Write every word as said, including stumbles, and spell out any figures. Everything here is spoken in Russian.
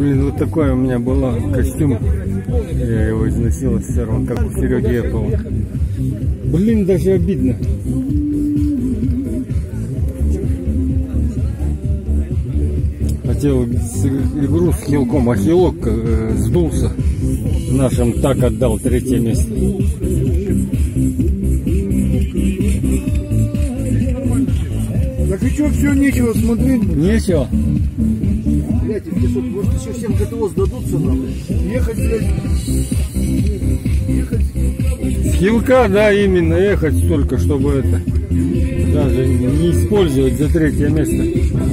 Блин, вот такой у меня был костюм. Я его износил все равно, как у Сереги Эппова. Блин, даже обидно. Хотел игру с Хилком, а Хилок э, сдулся. Нашим так отдал третье место. Так и что, все, нечего смотреть? Нечего. Блядь, может еще всем ГТО сдадутся нам? Ехать, блядь. Ехать. С Хилка, да, именно, ехать столько, чтобы это даже не использовать за третье место.